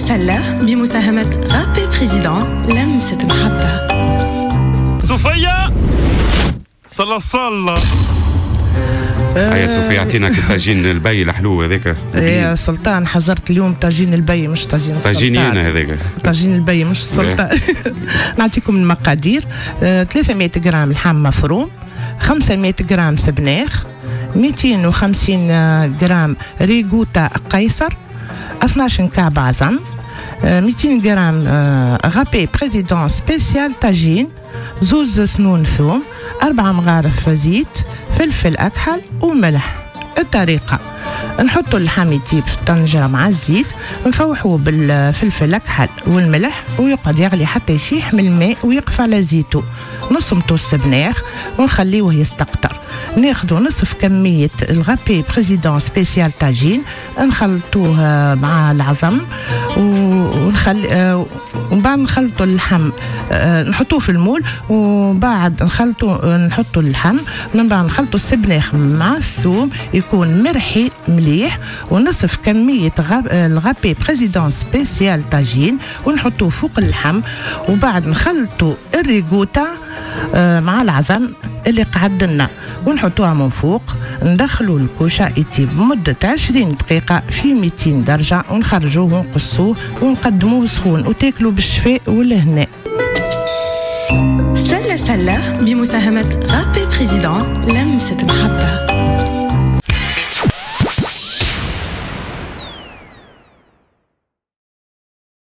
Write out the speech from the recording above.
سلة بمساهمة غابي بريزيدون لمسة محبة. صوفيا صلى يا صوفيا اعطينا طاجين البي الحلو هذاك. يا سلطان حضرت اليوم طاجين البي مش طاجين السلطان. طاجيني انا هذاك طاجين البي مش السلطان. نعطيكم المقادير: 300 غرام لحم مفروم، 500 غرام سبناخ، 250 غرام ريغوتا قيصر، 12 كعب عظم، 200 غرام غابي بريزيدون سبيسيال طاجين، 2 سنون ثوم، 4 مغارف زيت، فلفل أكحل وملح. الطريقة: نحطوا اللحم يطيب في الطنجرة مع الزيت، نفوحوه بالفلفل الأكحل والملح ويقعد يغلي حتى يشيح من الماء ويقف على زيته. نصمتوا السبناخ ونخليوه يستقطر. ناخذوا نصف كمية الغابي بريزيدون سبيسيال طاجين، نخلطوه مع العظم ومن بعد نخلطوا اللحم، نحطوه في المول وبعد نحطوا اللحم، من بعد نخلطوا السبناخ مع الثوم يكون مرحي مليح، ونصف كمية الغابي بريزيدون سبيسيال طاجين ونحطوه فوق اللحم، وبعد نخلطوا الريغوتا مع العظم اللي قعدنا ونحطوها من فوق. ندخلوا الكوشة يطيب مدة 20 دقيقة في 200 درجة ونخرجوه ونقصوه ونقدموه سخون وتاكلوا بالشفاء والهناء. سلة بمساهمة غابي بريزيدون لمسة محبة.